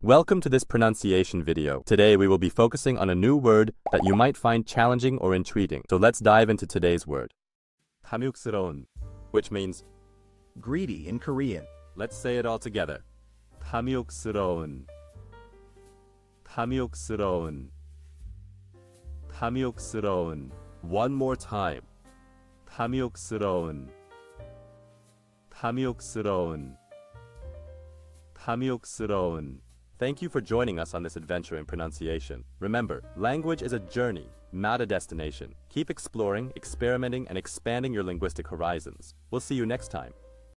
Welcome to this pronunciation video. Today we will be focusing on a new word that you might find challenging or intriguing. So let's dive into today's word. 탐욕스러운, which means greedy in Korean. Let's say it all together. 탐욕스러운, 탐욕스러운, 탐욕스러운. One more time. 탐욕스러운, 탐욕스러운, 탐욕스러운. Thank you for joining us on this adventure in pronunciation. Remember, language is a journey, not a destination. Keep exploring, experimenting, and expanding your linguistic horizons. We'll see you next time.